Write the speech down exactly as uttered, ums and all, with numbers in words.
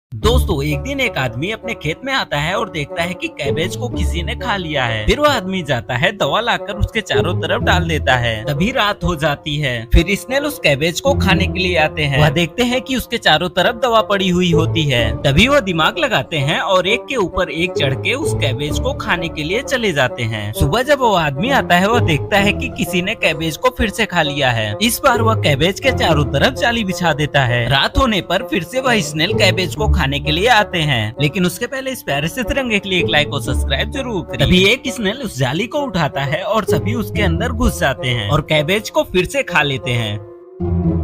दोस्तों, एक दिन एक आदमी अपने खेत में आता है और देखता है कि कैबेज को किसी ने खा लिया है। फिर वह आदमी जाता है, दवा लाकर उसके चारों तरफ डाल देता है। तभी रात हो जाती है। फिर स्नेल उस कैबेज को खाने के लिए आते हैं। वह देखते हैं कि उसके चारों तरफ दवा पड़ी हुई होती है। तभी वह दिमाग लगाते हैं और एक के ऊपर एक चढ़ के उस कैबेज को खाने के लिए चले जाते हैं। सुबह जब वो आदमी आता है, वह देखता है कि किसी ने कैबेज को फिर से खा लिया है। इस बार वह कैबेज के चारों तरफ जाली बिछा देता है। रात होने पर फिर से वह स्नेल कैबेज को खाने के लिए आते हैं, लेकिन उसके पहले इस प्यारे से तिरंगे के लिए एक लाइक और सब्सक्राइब जरूर करें। तभी एक स्नेल उस जाली को उठाता है और सभी उसके अंदर घुस जाते हैं और कैबेज को फिर से खा लेते हैं।